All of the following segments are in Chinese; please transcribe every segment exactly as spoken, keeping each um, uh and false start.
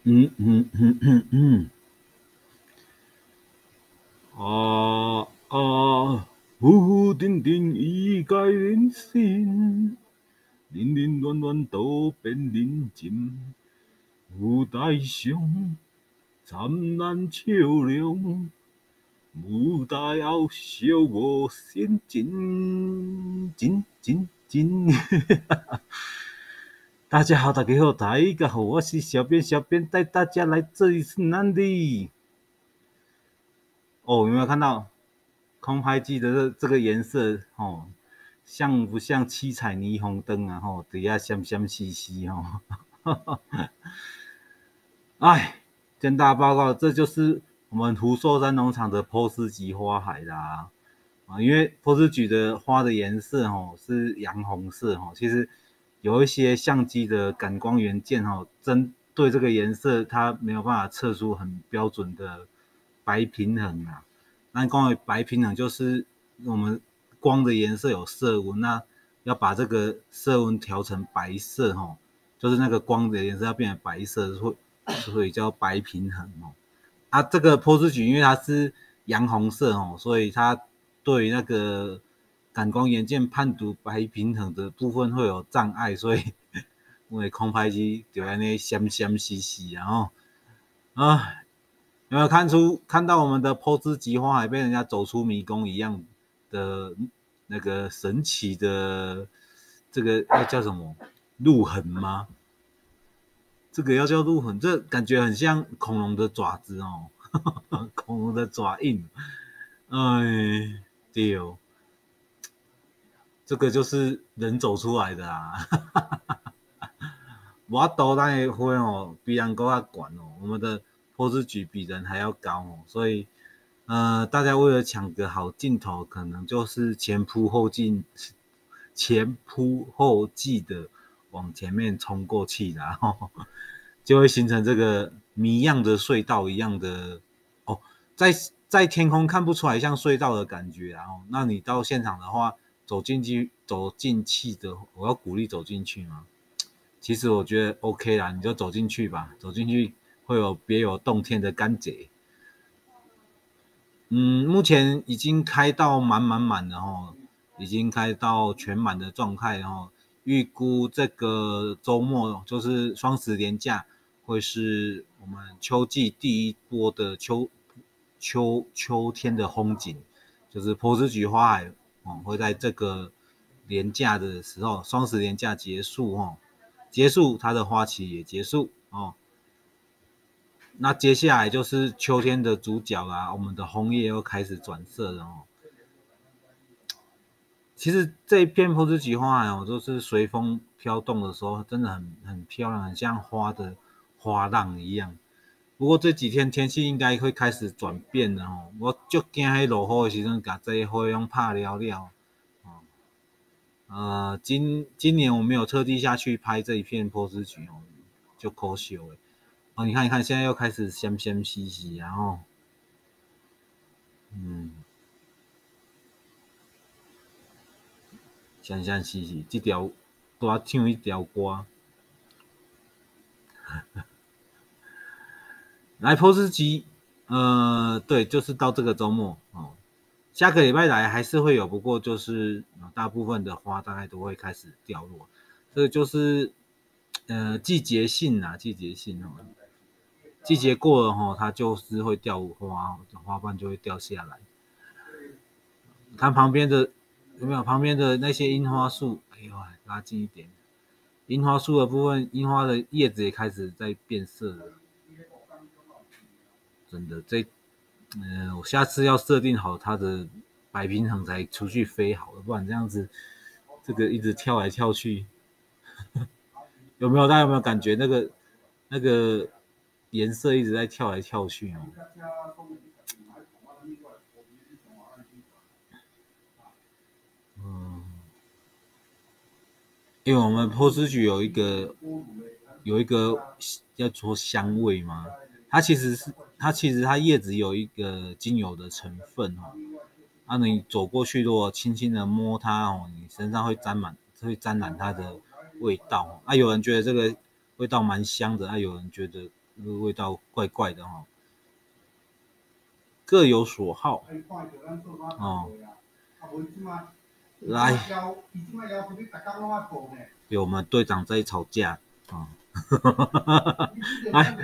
嗯嗯嗯嗯嗯，啊啊，浮浮沉沉已改人心，冷冷暖暖都变人情。有大上灿烂笑容，无大后笑我心真真真真。大家好，大家好，大家好，我是小编，小编带大家来这里是哪里？哦，有没有看到空拍机的这这个颜色？哦，像不像七彩霓虹灯啊？吼、哦，底下香香兮兮哦。哎，跟大家报告，这就是我们福寿山农场的波斯菊花海啦。啊，因为波斯菊的花的颜色哦是洋红色哦，其实有一些相机的感光元件哦，针对这个颜色，它没有办法测出很标准的白平衡啊。那光为白平衡就是我们光的颜色有色温，那要把这个色温调成白色哦，就是那个光的颜色要变成白色，所所以叫白平衡哦。啊，这个波斯菊因为它是洋红色哦，所以它对于那个感光元件判读白平衡的部分会有障碍，所以因为空拍机就在那闪闪兮兮，然后啊，有没有看出看到我们的波斯菊花海被人家走出迷宫一样的那个神奇的这个要叫什么路痕吗？这个要叫路痕，这感觉很像恐龙的爪子哦，恐龙的爪印。哎，对哦，这个就是人走出来的啊。我都那个灰哦，比人高要管哦，我们的波斯菊比人还要高哦，所以呃，大家为了抢个好镜头，可能就是前仆后继、前仆后继的往前面冲过去然后就会形成这个谜样的隧道一样的哦，在在天空看不出来像隧道的感觉，然后那你到现场的话，走进去走进去的，我要鼓励走进去吗？其实我觉得 OK 啦，你就走进去吧，走进去会有别有洞天的感觉。嗯，目前已经开到满满满的哦，已经开到全满的状态，然后预估这个周末就是双十连假，会是我们秋季第一波的秋秋秋天的风景，就是波斯菊花海哦，会在这个连假的时候，双十连假结束哦，结束它的花期也结束哦，那接下来就是秋天的主角啦，我们的红叶又开始转色了哦。其实这一片波斯菊花哦，就是随风飘动的时候，真的很很漂亮，很像花的花浪一样。不过这几天天气应该会开始转变了哦，我就惊迄落雨的时阵，把这些花拢拍了了。哦，呃，今今年我没有特地下去拍这一片波斯菊哦，就可惜了。哦，你看，你看，现在又开始咸咸兮兮，然后，嗯，咸咸兮兮，这条多唱一条歌。来波斯基，呃，对，就是到这个周末哦。下个礼拜来还是会有，不过就是大部分的花大概都会开始掉落，这个就是呃季节性啊，季节性哦，季节过了哈、哦，它就是会掉花，花瓣就会掉下来。看旁边的有没有旁边的那些樱花树？哎呦，拉近一点，樱花树的部分，樱花的叶子也开始在变色了。真的，这嗯、呃，我下次要设定好它的摆平衡才出去飞好了，不然这样子，这个一直跳来跳去，有没有？大家有没有感觉那个那个颜色一直在跳来跳去哦？嗯，因为我们波斯菊有一个有一个要说香味嘛，它其实是它其实它叶子有一个精油的成分哦，啊，你走过去，如果轻轻的摸它哦，你身上会沾满，会沾染它的味道。啊，有人觉得这个味道蛮香的，啊，有人觉得味道怪怪的哈。各有所好哦。来，有我们队长在吵架啊！来，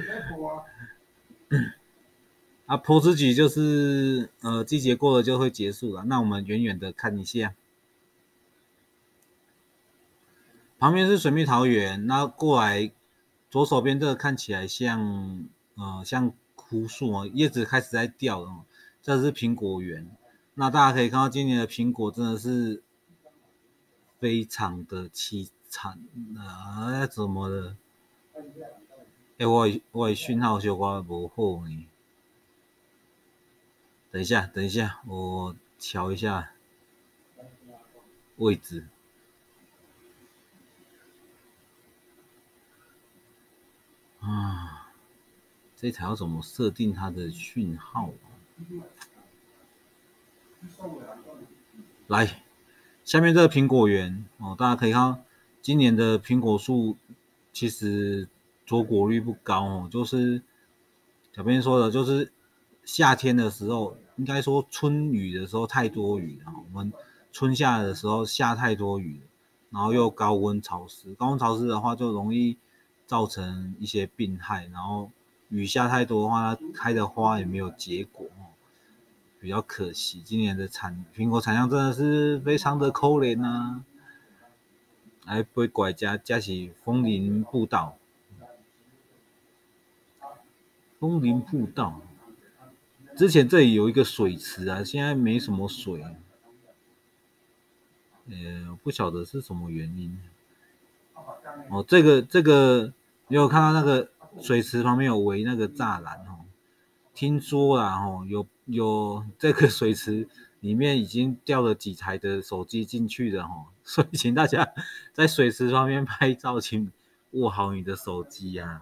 啊，波斯菊就是呃季节过了就会结束了，那我们远远的看一下，旁边是水蜜桃园，那过来左手边这个看起来像呃像枯树哦，叶子开始在掉了哦，这是苹果园。那大家可以看到今年的苹果真的是非常的凄惨啊！怎么了？哎、欸，我我的讯号小可不好呢。等一下，等一下，我调一下位置。啊，这台要怎么设定它的讯号啊？来，下面这个苹果园哦，大家可以看到，今年的苹果树其实着果率不高哦，就是小编说的，就是夏天的时候，应该说春雨的时候太多雨了，我们春夏的时候下太多雨了，然后又高温潮湿，高温潮湿的话就容易造成一些病害，然后雨下太多的话，它开的花也没有结果哦。比较可惜，今年的产苹果产量真的是非常的可怜啊！来，不拐家，加起枫林步道，枫林步道。之前这里有一个水池啊，现在没什么水，呃，不晓得是什么原因。哦，这个这个，你有看到那个水池旁边有围那个栅栏哦？听说啦，哦，有有这个水池里面已经掉了几台的手机进去的哦，所以请大家在水池旁边拍照，请握好你的手机啊。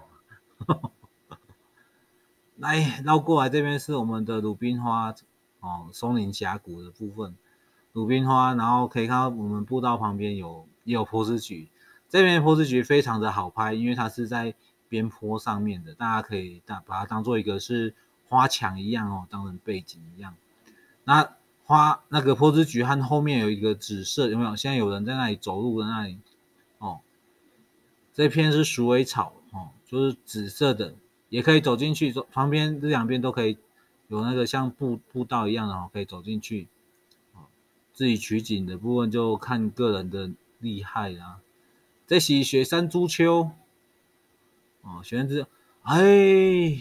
来绕过来，这边是我们的鲁冰花哦，松林峡谷的部分，鲁冰花，然后可以看到我们步道旁边有也有波斯菊，这边的波斯菊非常的好拍，因为它是在边坡上面的，大家可以把它当做一个是花墙一样哦，当成背景一样。那花那个波斯菊和后面有一个紫色，有没有？现在有人在那里走路的那里哦，这片是鼠尾草哦，就是紫色的。也可以走进去，旁边这两边都可以有那个像步步道一样的哦，可以走进去。自己取景的部分就看个人的厉害啦。这是雪山朱丘哦，雪山朱丘，哎，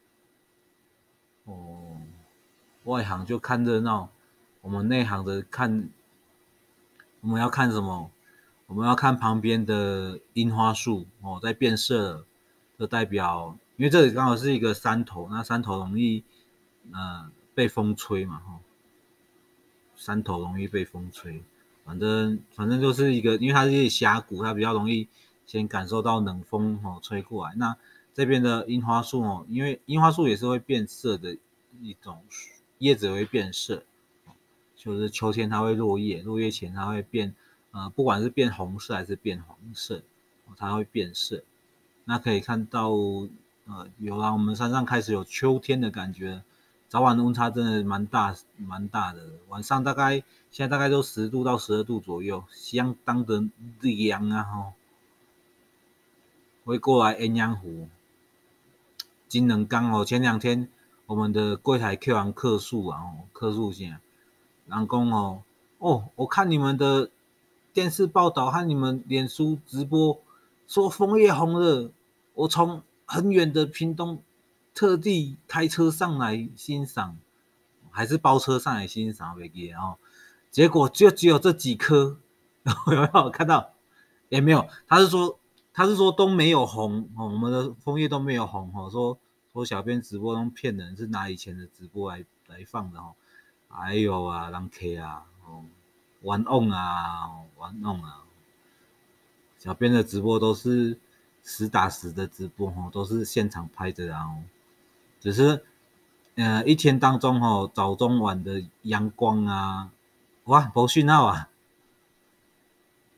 哦，外行就看热闹，我们内行的看，我们要看什么？我们要看旁边的樱花树哦，在变色，就代表。因为这里刚好是一个山头，那山头容易呃被风吹嘛，哈，山头容易被风吹，反正反正就是一个，因为它是峡谷，它比较容易先感受到冷风哦吹过来。那这边的樱花树哦，因为樱花树也是会变色的一种，叶子会变色，就是秋天它会落叶，落叶前它会变，呃，不管是变红色还是变黄色，它会变色。那可以看到。呃，有啦，我们山上开始有秋天的感觉，早晚温差真的蛮大，蛮大的。晚上大概现在大概都十度到十二度左右，相当的凉啊吼。会过来鸳鸯湖，金能刚哦，前两天我们的柜台 Q 完客诉啊，哦，客诉下，人讲哦，哦，我看你们的电视报道和你们脸书直播说枫叶红了，我从很远的屏东特地开车上来欣赏，还是包车上来欣赏袂记哦。结果就只有这几颗，有没有看到？也没有，他是说他是说都没有红哦，我们的枫叶都没有红哦，说说小编直播中骗人，是拿以前的直播来来放的哦。哎呦啊，人 K 啊，哦，玩 on 啊，玩 on 啊，小编的直播都是实打实的直播哦，都是现场拍的啊，哦，只是呃一天当中哦，早中晚的阳光啊，哇，无讯号啊，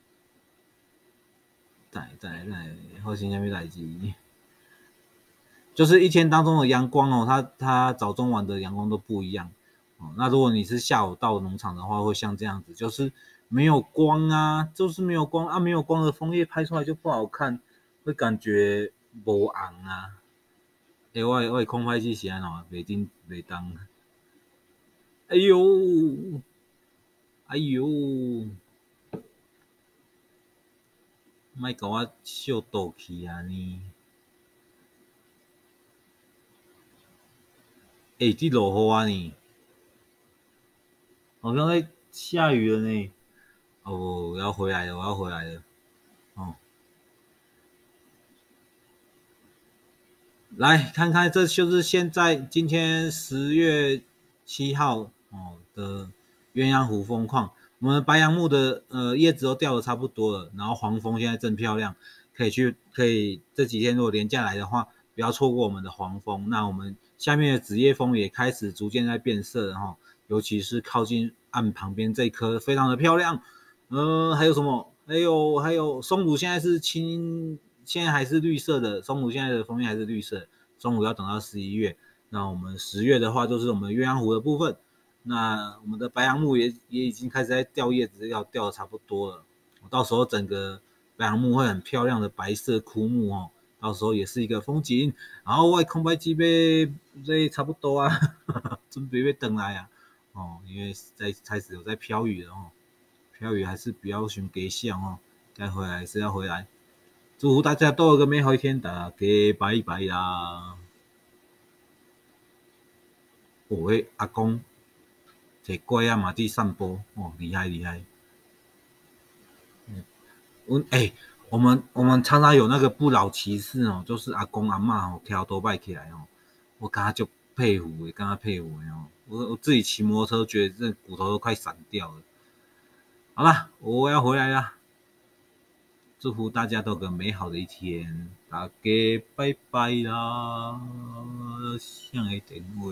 等等等，发生什么代志？ 就是一天当中的阳光哦，它它早中晚的阳光都不一样哦。那如果你是下午到农场的话，会像这样子，就是没有光啊，就是没有光啊，没有光的枫叶拍出来就不好看，会感觉无红啊。诶、欸，我我空拍机是安怎？袂顶袂当。哎呦，哎呦，莫甲我笑倒去啊你！哎、欸，这落雨啊你！好像在下雨了呢。哦，我要回来了，我要回来了。哦，来看看，这就是现在今天十月七号哦的鸳鸯湖风况。我们白杨木的呃叶子都掉的差不多了，然后黄枫现在正漂亮，可以去可以这几天如果连假来的话，不要错过我们的黄枫。那我们下面的紫叶枫也开始逐渐在变色了哈，尤其是靠近岸旁边这一颗非常的漂亮。呃，还有什么？还有还有松乳现在是青，现在还是绿色的，松乳现在的枫叶还是绿色，松乳要等到十一月。那我们十月的话，就是我们鸳鸯湖的部分。那我们的白杨木也也已经开始在掉叶子，要掉的差不多了。到时候整个白杨木会很漂亮的白色枯木哦，到时候也是一个风景。然后我空白机被这差不多啊，准备要登来啊。哦，因为在开始有在飘雨了哦。飘雨还是不要寻给想哦，该回来还是要回来。祝福大家都有个美好一天，大家拜拜啦！哦，喂，阿公摕龟啊马地散步，哦，厉害厉害。嗯，我哎、欸，我们我们常常有那个不老骑士哦，就是阿公阿嬷哦，跳多拜起来哦，我跟他就佩服的，跟他佩服的哦。我我自己骑摩托车，觉得这骨头都快散掉了。好了，我要回来了。祝福大家都有个美好的一天，大家拜拜啦！向个电话。